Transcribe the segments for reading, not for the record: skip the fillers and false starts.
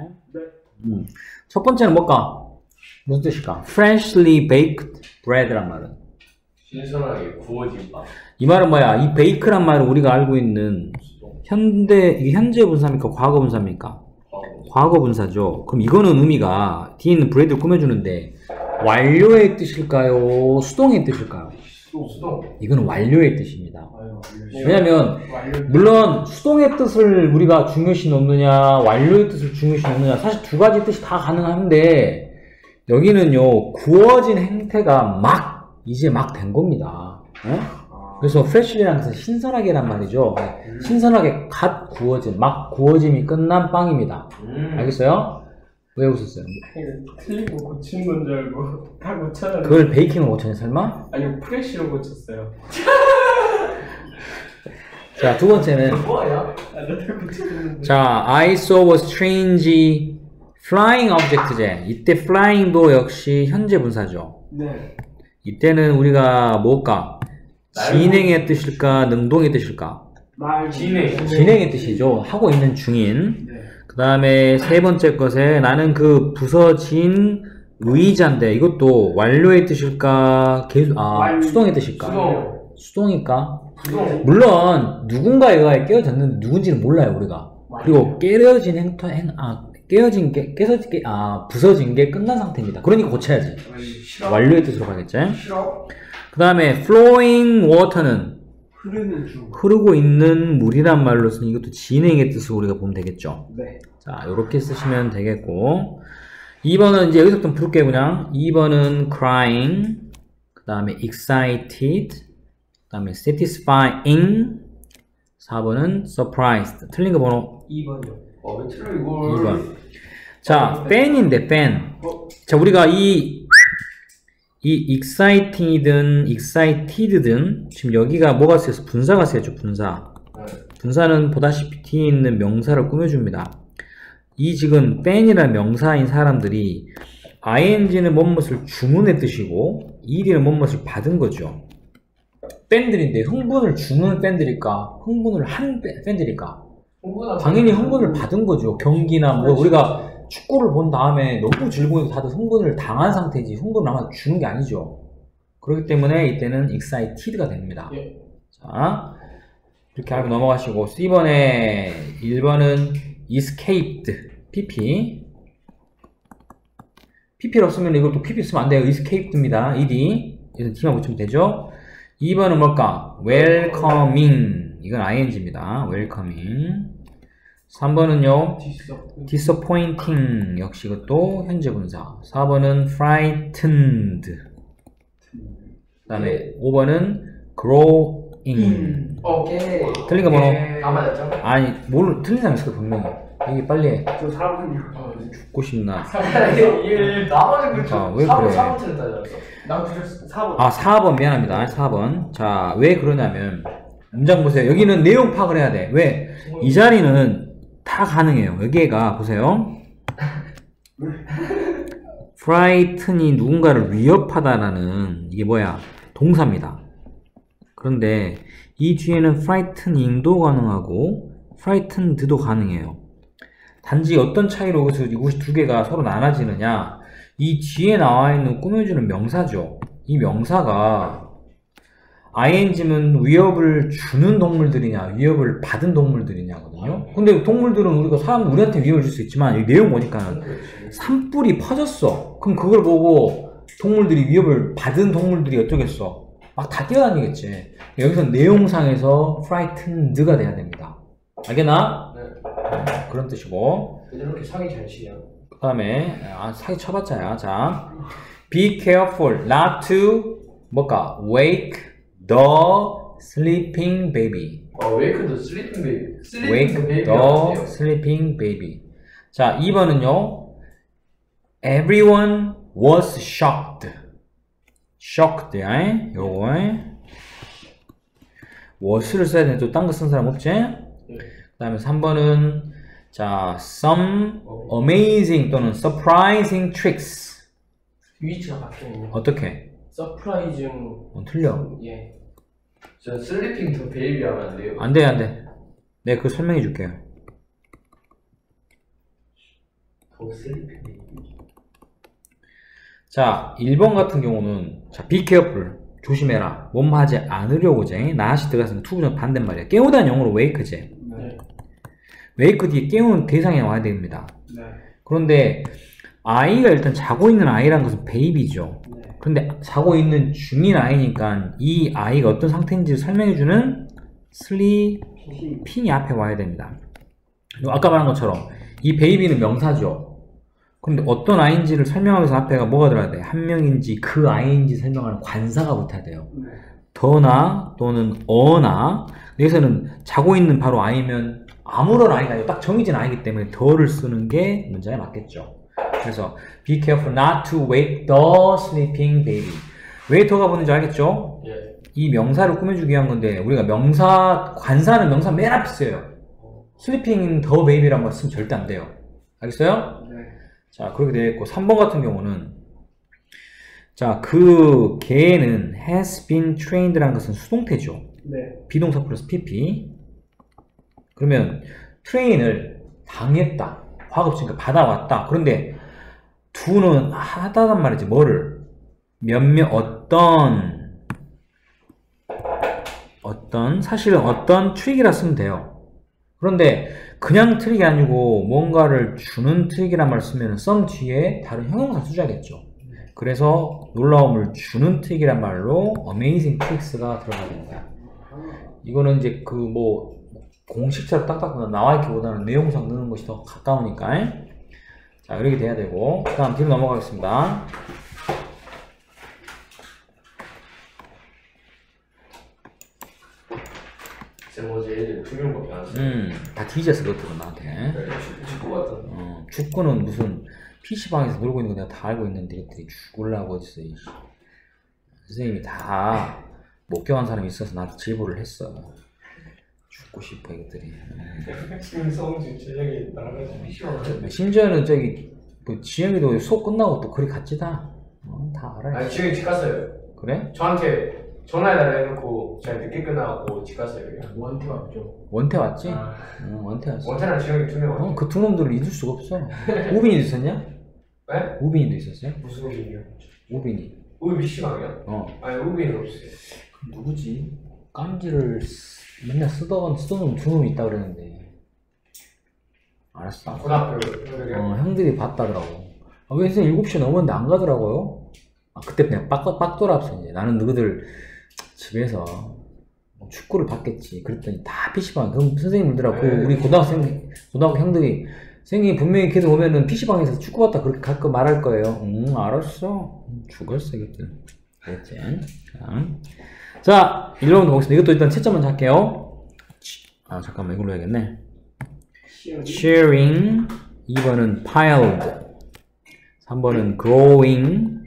첫 번째는 뭘까? 무슨 뜻일까? freshly baked bread란 말은 신선하게 구워진 빵. 이 말은 뭐야? 이 bake란 말은 우리가 알고 있는 이게 현재 분사입니까? 과거 분사입니까? 과거 분사죠. 그럼 이거는 의미가 뒤에 있는 브레드를 꾸며주는데 완료의 뜻일까요? 수동의 뜻일까요? 수동. 이거는 완료의 뜻입니다. 왜냐면 물론 수동의 뜻을 우리가 중요시 놓느냐 완료의 뜻을 중요시 놓느냐 사실 두 가지 뜻이 다 가능한데 여기는요 구워진 행태가 이제 막 된 겁니다. 그래서 freshly라는 것은 신선하게란 말이죠. 신선하게 갓 구워진 막 구워짐이 끝난 빵입니다. 알겠어요? 왜 웃었어요? 틀리고 고친 건 줄 알고 다 고쳐놨는데 그걸 베이킹으로 고쳤냐 설마? 아니요 프레쉬로 고쳤어요. 자, 두 번째는 뭐야? 다 고쳐놨는데 자, I saw a strange flying object제. 이때 flying도 역시 현재 분사죠. 네. 이때는 우리가 뭘까? 진행의 뜻일까? 능동의 뜻일까? 진행의 뜻이죠. 하고 있는 중인. 네. 그 다음에 세 번째 것에 나는 그 부서진 의자인데 이것도 완료의 뜻일까? 수동의 뜻일까? 수동일까? 물론 누군가에 의해 깨어졌는데 누군지는 몰라요 우리가. 그리고 깨어진 부서진 게 끝난 상태입니다. 그러니까 고쳐야지. 완료의 뜻으로 가겠지. 그 다음에 flowing water는 흐르고 있는 물이란 말로서는 이것도 진행의 뜻으로 우리가 보면 되겠죠. 네. 자, 요렇게 쓰시면 되겠고 2번은 이제 여기서부터 부를게요 그냥. 2번은 crying, 그 다음에 excited, 그 다음에 satisfying, 4번은 surprised. 틀린 거 번호 2번이요. 왜 틀려 이걸? 2번. 자, fan인데 fan. 자, 우리가 이 exciting이든 excited든 지금 여기가 뭐가 쓰여서 분사가 쓰여져. 분사는 보다시피 뒤에 있는 명사를 꾸며줍니다. 이 지금 fan이라는 명사인 사람들이 ing는 뭐뭇을 주문의 뜻이고 ed는 뭐뭇을 받은 거죠. 팬들인데 흥분을 주는 팬들일까? 흥분을 한 팬들일까? 당연히 흥분을 받은 거죠. 경기나 뭐 우리가 축구를 본 다음에 너무 즐거워서 다들 흥분을 당한 상태지 흥분을 아마 주는 게 아니죠. 그렇기 때문에 이때는 excited가 됩니다. 예. 자, 이렇게 알고 넘어가시고 1번은 escaped, pp를 없으면 이것도 pp 쓰면 안 돼요. escaped입니다. ed 그래서 t만 붙이면 되죠. 2번은 뭘까? welcoming, 이건 ing입니다. welcoming. 3번은요 disappointing, 역시 이것도 현재 분사. 4번은 frightened. 그 다음에 5번은 growing. 오케이. 틀린 거 번호? 다 맞았죠? 아니 뭘 틀린 사람 있을 거야 분명히. 여기 빨리 해. 저 4번이요. 죽고 싶나. 나만의 그렇죠. 왜 그래? 4번 틀렸다 그랬어. 나 틀렸어. 4번. 4번 미안합니다. 4번. 자, 왜 그러냐면 문장 보세요. 여기는 내용 파악을 해야 돼. 왜? 이 자리는 다 가능해요. 여기가 보세요. frighten이 누군가를 위협하다라는 이게 뭐야? 동사입니다. 그런데 이 뒤에는 frightening도 가능하고 frightened도 가능해요. 단지 어떤 차이로 이것이 두 개가 서로 나눠지느냐? 이 뒤에 나와 있는 꾸며주는 명사죠. 이 명사가 ing는 위협을 주는 동물들이냐 위협을 받은 동물들이냐거든요. 근데 동물들은 우리한테 위협을 줄 수 있지만 이 내용 보니까 산불이 퍼졌어. 그럼 그걸 보고 동물들이 위협을 받은 동물들이 어쩌겠어? 막 다 뛰어다니겠지. 여기서 내용상에서 frightened가 돼야 됩니다. 알겠나? 네. 그런 뜻이고. 이렇게 사기 잘 치냐? 그 다음에 사기 쳐봤자야. 자, be careful not to 뭘까? wake the sleeping baby. wake the sleeping baby. wake the sleeping baby. 자, 2번은요. everyone was shocked. shocked. 요거. was를 써야 되는데 또 딴 거 쓴 사람 없지? 그 다음에 3번은 자, some amazing 또는 surprising tricks. 위치가 바뀌었네요. 어떻게? 서프라이징. 틀려. 예. 저 슬리핑 더 베이비 하면 안 돼요? 안 돼. 내가 그거 설명해 줄게요. 더 슬리핑 베이비. 자, 1번 같은 경우는 자, be careful. 조심해라. 뭐뭐 하지 않으려고 제 나시 들어가서 투부정 반대말이야. 깨우다는 영어로 wake제. 네. wake 뒤에 깨우는 대상이 와야 됩니다. 네. 그런데 아이가 일단 자고 있는 아이란 것은 베이비죠. 네. 그런데 자고 있는 중인 아이니까 이 아이가 어떤 상태인지를 설명해주는 sleeping이 앞에 와야 됩니다. 아까 말한 것처럼 이 베이비는 명사죠. 그런데 어떤 아이인지를 설명하기 위해서 앞에가 뭐가 들어야 돼? 한 명인지 그 아이인지 설명하는 관사가 붙어야 돼요. 네. 더나 또는 어나. 여기서는 자고 있는 바로 아이면 아무런 아이가 아니고 딱 정해진 아이기 때문에 더를 쓰는 게 문장에 맞겠죠. 그래서 be careful not to wake the sleeping baby. 왜 더가 붙는지 알겠죠? 예. 이 명사를 꾸며주기 위한 건데 우리가 명사, 관사는 명사 맨 앞에 써요. sleeping the baby란 말 쓰면 절대 안 돼요. 알겠어요? 네. 자, 그렇게 되어 있고 3번 같은 경우는 자, 그 개는 has been trained라는 것은 수동태죠. 네. 비동사 플러스 pp. 그러면 train을 당했다. 화급증가 받아왔다. 그런데 do는 하다란 말이지. 뭐를? 몇몇 사실은 어떤 트릭이라 쓰면 돼요. 그런데 그냥 트릭이 아니고 뭔가를 주는 트릭이란 말을 쓰면 썸 뒤에 다른 형용사 수자겠죠. 그래서 놀라움을 주는 트릭이란 말로 amazing tricks가 들어가야 됩니다. 이거는 이제 그 뭐 공식처럼 딱딱 나와 있기보다는 내용상 넣는 것이 더 가까우니까. 자, 이렇게 돼야 되고. 그 다음 뒤로 넘어가겠습니다. 쌤 어제 애들 2명밖에 안 왔어요. 다 뒤졌어, 그것들은 나한테. 네, 축구 같은. 축구는 무슨 PC방에서 놀고 있는 거 내가 다 알고 있는데 이것들이 죽으려고 어딨어. 선생님이 다 목격한 사람이 있어서 나한테 제보를 했어. 죽고 싶어 이것들이. 김성주 진영이 나가지고 시원. 심지어는 저기 뭐 지영이도 수업 끝나고 또 그리 갔지다. 다 알아요. 아니 지금 집 갔어요. 그래? 저한테 전화해달라 해놓고 제가 늦게 끝나고 집 갔어요. 그냥. 원태 왔죠. 원태 왔지? 아. 응, 원태 왔어. 원태랑 지영이 2명 왔어요. 그 두 놈들을 잊을 수가 없어. 우빈이도 있었냐? 네? 우빈이도 있었어요? 무슨 우빈이요? 우빈이. 우빈 PC방이요? 아니 우빈은 없어요. 누구지? 깜지를 맨날 쓰던 놈 두 놈이 있다 그랬는데. 알았어. 고등학교 형들이요? 형들이 봤다더라고. 왜 선생님 7시 넘었는데 안 가더라고요? 그때 그냥 빡 돌아왔어, 이제. 나는 너희들 집에서 축구를 봤겠지. 그랬더니 다 PC방. 그럼 선생님 물더라고. 네. 우리 고등학교 형들이 선생님이 분명히 걔들 오면은 PC방에서 축구 봤다 그렇게 갈 거 말할 거예요. 알았어. 죽었어, 이것들. 알겠지? 자, 1번 보겠습니다. 이것도 일단 채점 먼저 할게요. 잠깐만, 이걸로 해야겠네. sharing. 2번은 piled. 3번은 growing.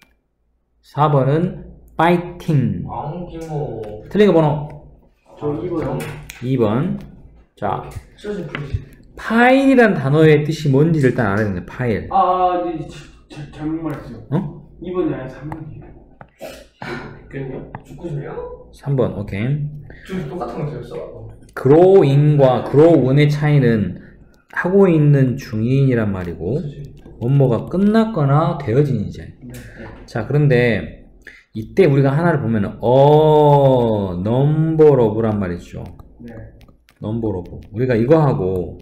4번은 fighting. 앙기모. 틀린 거 번호. 저 2번. 2번. 자, 쇼지 플리즈. 파일이란 단어의 뜻이 뭔지 일단 알아야 되는데, 파일. 네, 잘못 말했어요. 2번이 아니라 3번이에요. 바뀌었냐? 축구 중이요? 3번, 오케이. 둘이 똑같은 거 들었어? growing과 grow은의 차이는 하고 있는 중인이란 말이고, 원모가 끝났거나 되어진 이제. 네. 자, 그런데 이때 우리가 하나를 보면 number of란 말이죠. 네. number of. 우리가 이거 하고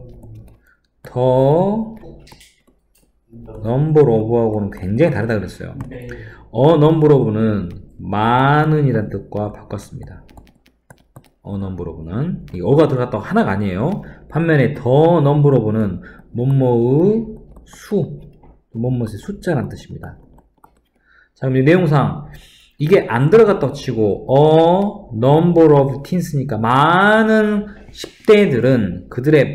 더 number of하고는 굉장히 다르다 그랬어요. 네. number of는 많은 이란 뜻과 바꿨습니다. number of는 이 어가 들어갔다고 하나가 아니에요. 반면에 더 number of는 뭐뭐의 수, 뭐뭐의 숫자란 뜻입니다. 자, 그럼 이 내용상 이게 안 들어갔다고 치고 number of teens니까 많은 10대들은 그들의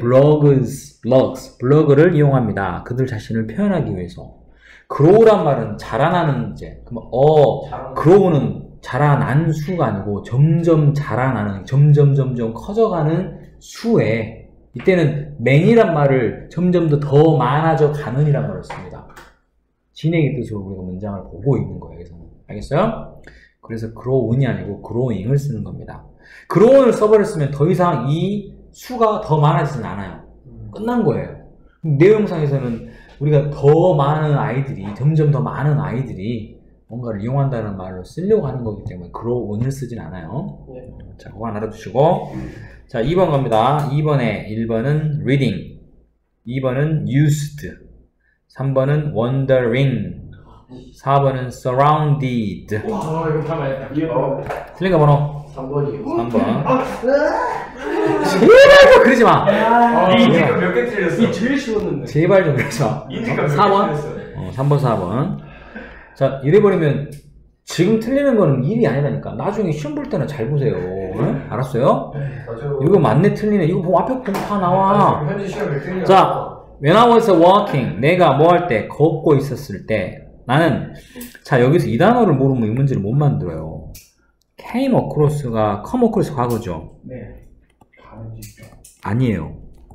블로그를 이용합니다. 그들 자신을 표현하기 위해서. grow란 말은 자라나는 이제 grow는 자라난 수가 아니고 점점 자라나는 점점 커져가는 수에 이때는 man이란 말을 점점 더 많아져 가는 이란 말을 씁니다. 진행의 뜻으로 우리가 문장을 보고 있는 거예요. 여기서는. 알겠어요? 그래서 growing이 아니고 growing을 쓰는 겁니다. growing을 써버렸으면 더 이상 이 수가 더 많아지진 않아요. 끝난 거예요. 내 영상에서는 우리가 더 많은 아이들이, 점점 더 많은 아이들이 뭔가를 이용한다는 말로 쓰려고 하는 거기 때문에 그로 원을 쓰진 않아요. 네. 자, 그거 하나 알아두시고. 자, 2번 갑니다. 2번에 1번은 reading, 2번은 used, 3번은 wondering, 4번은 surrounded. 와 이거 다 맞았다. 틀린 거 번호 3번이요. 3번. 제발 좀 그러지 마. 인디가 몇 개 틀렸어? 이 제일 쉬웠는데. 제발 좀 그러지 마. 인디가 몇 개 4번? 틀렸어? 3번, 4번. 자, 이래버리면 지금 틀리는 거는 일이 아니라니까. 나중에 시험 볼 때는 잘 보세요. 응? 알았어요? 맞아. 이거 맞네, 틀리네. 이거 보면 앞에 보면 다 나와. 현지 시험 몇 등이야? 자, when I was walking, 내가 뭐 할 때, 걷고 있었을 때, 나는, 자, 여기서 이 단어를 모르면 이 문제를 못 만들어요. came across가 come across 과거죠? 네. 가는지죠. 아니에요.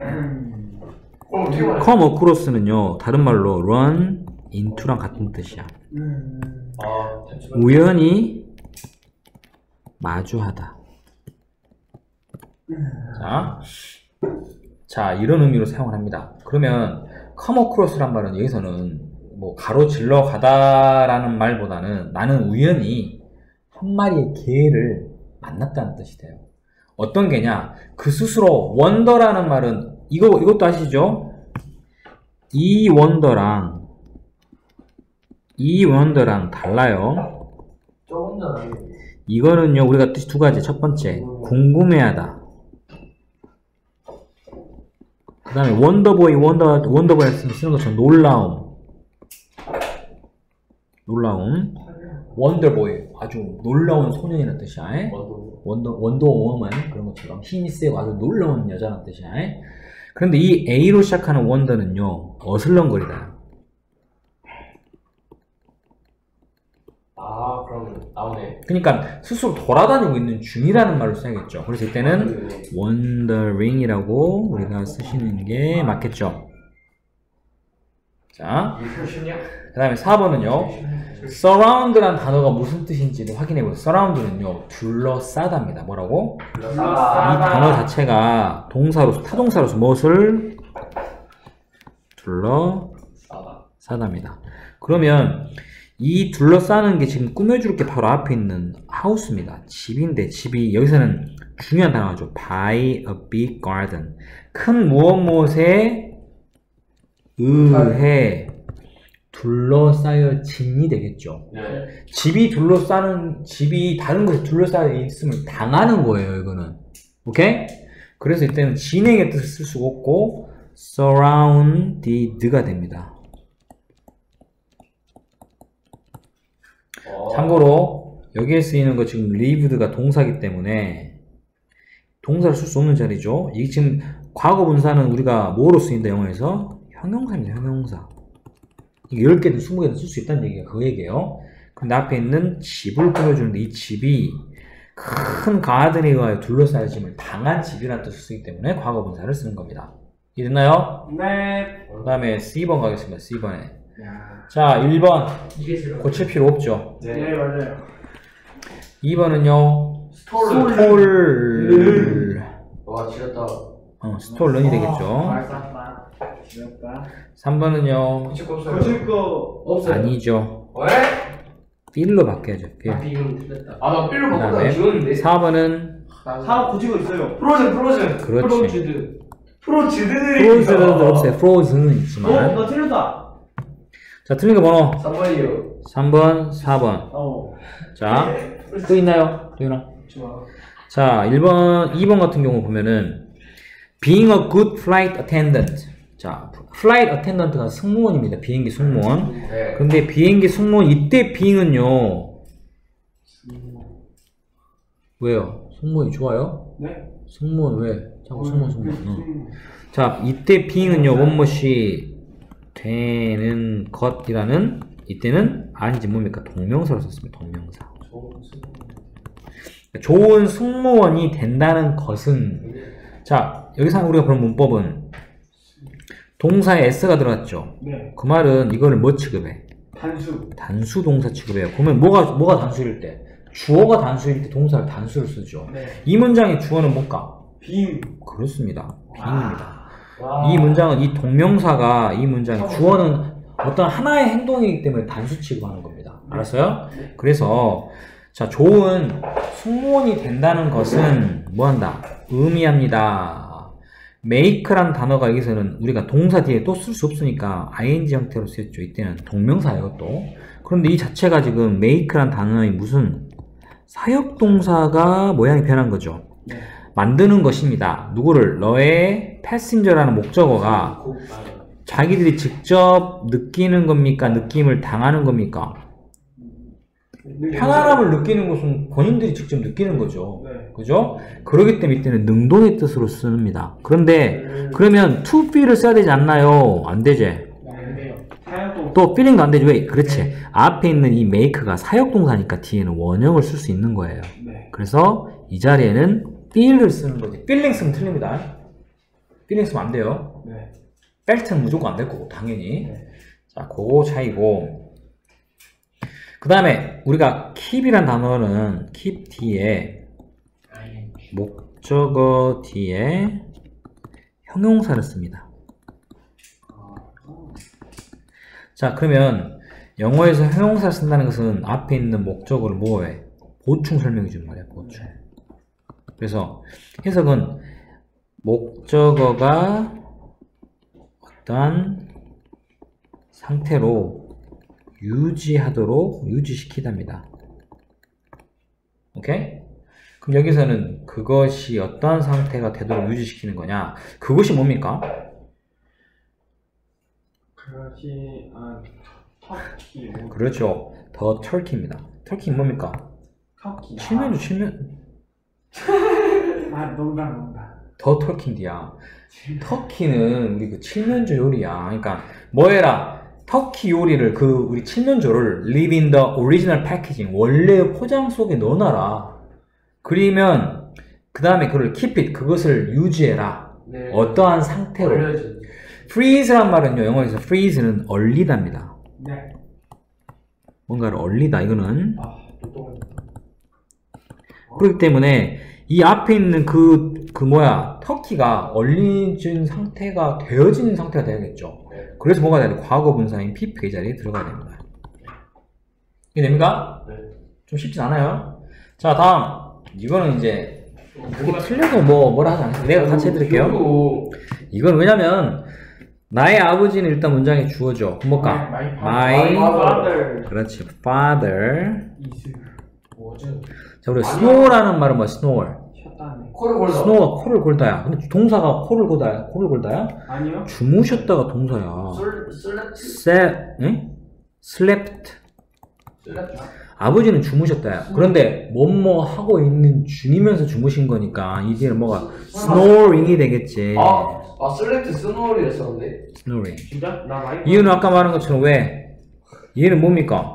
어떻게 말해? come across는요, 다른 말로 run into랑 같은 뜻이야. 아 잠시만. 우연히 마주하다. 자, 이런 의미로 사용을 합니다. 그러면 come across란 말은 여기서는 뭐 가로질러 가다라는 말보다는 나는 우연히 한 마리의 개를 만났다는 뜻이 돼요. 어떤 개냐? 그 스스로 wonder라는 말은 이것도 아시죠? 이 wonder랑 달라요. 조금 전 이거는요, 우리가 뜻이 두 가지. 첫 번째, 궁금해하다. 그 다음에 원더보이 쓰는 것처럼 놀라움. 원더보이, 아주 놀라운 소년이라는 뜻이야. 원더워먼 그런 것처럼 힘이 세고 아주 놀라운 여자라는 뜻이야. 그런데 이 A로 시작하는 원더는요, 어슬렁거리다. 아 그럼 나오네. 그러니까 스스로 돌아다니고 있는 중이라는 말로 써야겠죠. 그래서 이때는 wondering이라고 우리가 쓰시는 게 맞겠죠. 자, 이거 쉽냐? 그 다음에 4번은요. surround란 단어가 무슨 뜻인지를 확인해보세요. surround는요, 둘러싸다입니다. 뭐라고? 이 단어 자체가 타동사로서 무엇을? 둘러싸다입니다. 그러면 이 둘러싸는 게 지금 꾸며줄 게 바로 앞에 있는 하우스입니다. 집인데, 집이 여기서는 중요한 단어죠. by a big garden. 큰 무엇에 의해 둘러싸여짐이 되겠죠. 네. 집이 다른 것에 둘러싸여 있음을 당하는 거예요, 이거는. 오케이? 그래서 이때는 진행의 뜻을 쓸 수가 없고 surrounded가 됩니다. 참고로 여기에 쓰이는 거 지금 lived가 동사기 때문에 동사를 쓸 수 없는 자리죠. 이게 지금 과거 분사는 우리가 뭐로 쓰인다 영어에서? 형용사입니다. 형용사. 이게 10개든 20개든 쓸 수 있다는 얘기가 그 얘기예요. 근데 앞에 있는 집을 꾸며주는데 이 집이 큰 가든에 의하여 둘러싸여짐을 당한 집이라는 뜻을 쓰기 때문에 과거 분사를 쓰는 겁니다. 이해됐나요? 네. 그 다음에 C번 가겠습니다. C번에. 자, 1번 이게 싫어. 고칠 필요 없죠. 네, 맞아요. 2번은요 스톨. 와 지렸다. 스톨런이 되겠죠. 맞다. 지렸다. 3번은요 고칠 거 없어요. 고칠 거 없어요. 아니죠. 왜? 빌로 바뀌어야죠. 빌. 비금 틀렸다. 아나 삘로 바꾸다 그다음에 지웠는데. 4번은 사 고치고 있어요. 프로즌. 그렇지. 프로즈들이. 프로즈는 없어요. 프로즈는 있지만. 나 틀렸다. 자, 틀린 거 번호 3번이요. 3번, 4번. 자, 또 있나요? 또 있나? 좋아. 자, 2번 같은 경우 보면은 being a good flight attendant. 자, flight attendant가 승무원입니다. 비행기 승무원. 네. 근데 비행기 승무원 이때 being은요. 왜요? 승무원이 좋아요? 네? 승무원 왜? 자꾸 승무원. 자, 이때 being은요. 원무시 되는 것이라는 이때는 아니지 뭡니까? 동명사로 썼습니다. 동명사. 좋은 승무원이 된다는 것은 자, 여기서 우리가 본 문법은 동사에 s가 들어갔죠. 네. 그 말은 이거를 뭐 취급해? 단수 동사 취급해요. 그러면 뭐가 단수일 때? 주어가 단수일 때 동사를 단수를 쓰죠. 네. 이 문장의 주어는 뭘까? 빙. 그렇습니다. 빙입니다. 이 문장은 이 동명사가 이 문장의 주어는 어떤 하나의 행동이기 때문에 단수 취급하는 겁니다. 알았어요? 그래서 자, 좋은 승무원이 된다는 것은 뭐한다? 의미합니다. make란 단어가 여기서는 우리가 동사 뒤에 또 쓸 수 없으니까 ing 형태로 쓰였죠. 이때는 동명사예요 또. 그런데 이 자체가 지금 make란 단어의 무슨 사역동사가 모양이 변한 거죠. 네. 만드는 것입니다. 누구를? 너의 passenger라는 목적어가 자기들이 직접 느끼는 겁니까? 느낌을 당하는 겁니까? 편안함을 느끼는 것은 본인들이 직접 느끼는 거죠. 네. 그죠? 그렇기 때문에 이때는 능동의 뜻으로 씁니다. 그런데 그러면 to feel을 써야 되지 않나요? 안 되지? 안 돼요. 사역동. 또 feeling도 안 되지. 왜? 그렇지. 앞에 있는 이 make가 사역동사니까 뒤에는 원형을 쓸 수 있는 거예요. 네. 그래서 이 자리에는 feel을 쓰는 거지. feeling 쓰면 틀립니다. feeling 쓰면 안 돼요. 네. felt는 무조건 안 될 거고 당연히. 네. 자, 그거 차이고. 그 다음에 우리가 keep이란 단어는 keep 뒤에 목적어 뒤에 형용사를 씁니다. 자, 그러면 영어에서 형용사를 쓴다는 것은 앞에 있는 목적어를 뭐해? 보충 설명해 주는 말이야, 보충. 그래서 해석은 목적어가 어떠한 상태로 유지하도록 유지시키답니다. 오케이? 그럼 여기서는 그것이 어떠한 상태가 되도록 유지시키는 거냐? 그것이 뭡니까? 그것이 터키. 그렇죠. 더 터키입니다. 터키 뭡니까? 터키. 칠면조 칠면 농담. 더 터키인데야. 터키는 우리 그 칠면조 요리야. 그러니까 뭐해라? 터키 요리를 우리 칠면조를 live in the original packaging 원래의 포장 속에 넣어놔라. 그러면 그 다음에 그걸 keep it 그것을 유지해라. 네. 어떠한 상태로. 올려지. freeze란 말은요 영어에서 freeze는 얼리다입니다. 네. 뭔가를 얼리다 이거는. 또 그렇기 때문에 이 앞에 있는 터키가 얼리진 상태가 되어진 상태가 되야겠죠. 네. 그래서 뭐가 돼야 돼? 과거 분사인 pp가 이 자리에 들어가야 됩니다. 이해됩니까? 네. 좀 쉽진 않아요. 자, 다음. 이거는 이제 그게 틀려도 뭐라 하지 않겠어요. 내가 같이 해드릴게요. 이건 왜냐면 나의 아버지는 일단 문장에 주어져. 그럼 뭘까? My father. 그렇지. father. is. 뭐죠? 자, 우리 snow라는 말은 뭐야? snore. 쉬었다네. 코를 골다. snow가 코를 골다야. 근데 동사가 코를 골다야? 아니요. 주무셨다가 동사야. slept. 아버지는 주무셨다야. 그런데 뭐뭐 하고 있는 중이면서 주무신 거니까 이 뒤에는 뭐가 snoring이 되겠지. 슬렉트 스노우를 썼는데. snoring. 진짜? 나 많이. 이유는 아까 말한 것처럼 왜? 얘는 뭡니까?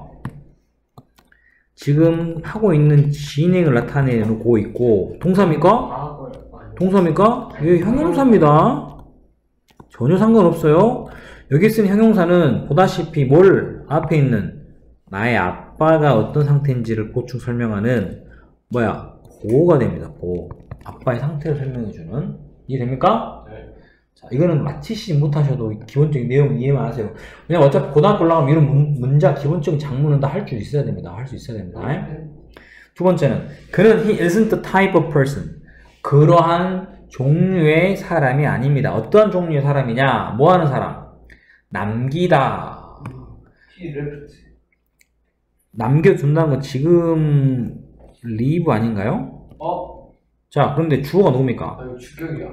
지금 하고 있는 진행을 나타내고 있고 동사입니까? 동사입니까? 예, 형용사입니다. 전혀 상관없어요. 여기 쓴 형용사는 보다시피 뭘 앞에 있는 나의 아빠가 어떤 상태인지를 보충 설명하는 보호가 됩니다. 보호. 아빠의 상태를 설명해주는. 이해됩니까? 네. 자, 이거는 마치지 못하셔도 기본적인 내용 이해만 하세요. 왜냐면 어차피 고등학교 올라가면 이런 문장 기본적인 작문은 다 할 줄 있어야 됩니다. 할 수 있어야 됩니다. 두 번째는 그는 he isn't the type of person. 그러한 종류의 사람이 아닙니다. 어떠한 종류의 사람이냐? 뭐 하는 사람? 남기다. He left. 남겨둔다는 건 지금 leave 아닌가요? 자, 그런데 주어가 누굽니까? 이거 주격이야.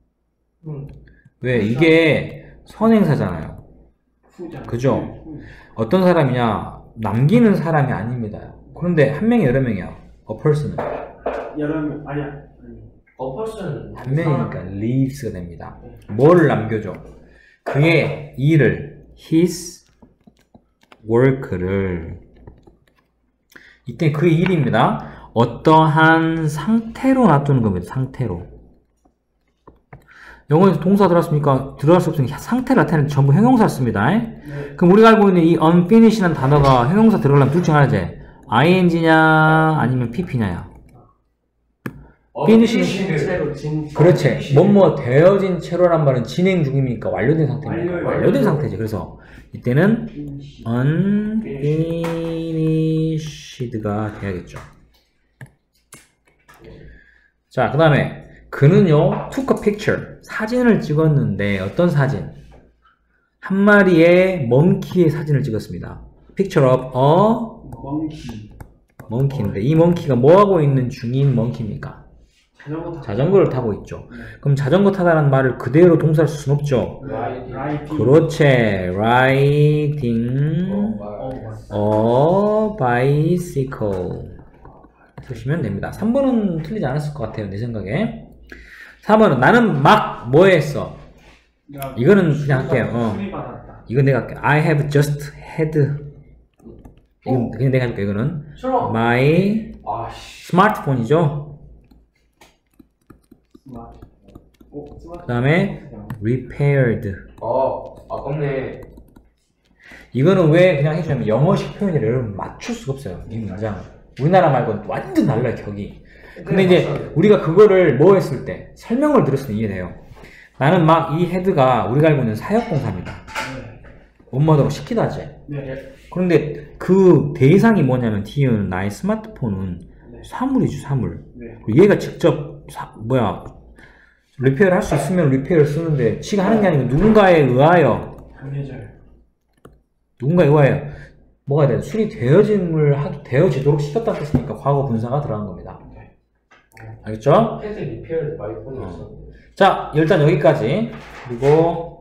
왜? 이게 선행사잖아요. 후자. 그죠? 어떤 사람이냐? 남기는 사람이 아닙니다. 그런데 한 명이 여러 명이야. a person은. 여러 명 아니야. person. 한 명이니까 leaves가 됩니다. 뭐를 남겨줘? 그의 일을 his work를 이때 그의 일입니다. 어떠한 상태로 놔두는 겁니다. 상태로. 영어에서 동사 들어왔습니까? 들어갈 수 없으니 상태를 나타내는 전부 형용사를 씁니다. 네. 그럼 우리가 알고 있는 이 unfinished라는 단어가 형용사 들어가려면 둘 중 하나지. ing냐 아니면 pp냐야. finish는 채로 진. 그렇지. 뭐뭐 되어진 채로란 말은 진행 중입니까? 완료된 상태입니까? 완료요. 완료된 상태지. 그래서 이때는 피니시. unfinished가 돼야겠죠. 자, 그 다음에 그는요 took a picture 사진을 찍었는데 어떤 사진? 한 마리의 멍키의 사진을 찍었습니다. picture of a 멍키. monkey인데 이 멍키가 뭐하고 있는 중인 멍키입니까? 자전거를 타고 있죠. 네. 그럼 자전거 타다라는 말을 그대로 동사로 쓸 수는 없죠. 라이팅. 그렇지. riding a bicycle 쓰시면 됩니다. 3번은 틀리지 않았을 것 같아요. 내 생각에. 4번은 나는 막 뭐 했어? 이거는 그냥 할게요. 수리 받았다. 이건 내가 할게. I have just had 이건 그냥 내가 해줄게. 이거는 싫어. my 아씨. 스마트폰이죠. 스마트. 그 다음에 repaired 아깝네. 이거는 왜 그냥 해주냐면 영어식 표현이라 여러분 맞출 수가 없어요. 이 문장 우리나라 말고는 완전 달라요. 격이. 근데 이제 우리가 그거를 뭐 했을 때 설명을 들었을 때 이해돼요. 나는 막 이 헤드가 우리가 알고 있는 사역동사입니다. 네. 엄마도 시키다 하지. 네. 그런데 그 대상이 뭐냐면 T는 나의 스마트폰은 네. 사물이죠. 사물. 네. 그리고 얘가 직접 리페어를 할 수 있으면 리페어를 쓰는데 지가 하는 게 아니고 누군가에 의하여 뭐가 돼요? 수리되어짐을 되어지도록 시켰다는 뜻이니까 과거 분사가 들어간 겁니다. 알겠죠? 헤드 리페어 마이 폰이었어. 자, 일단 여기까지. 그리고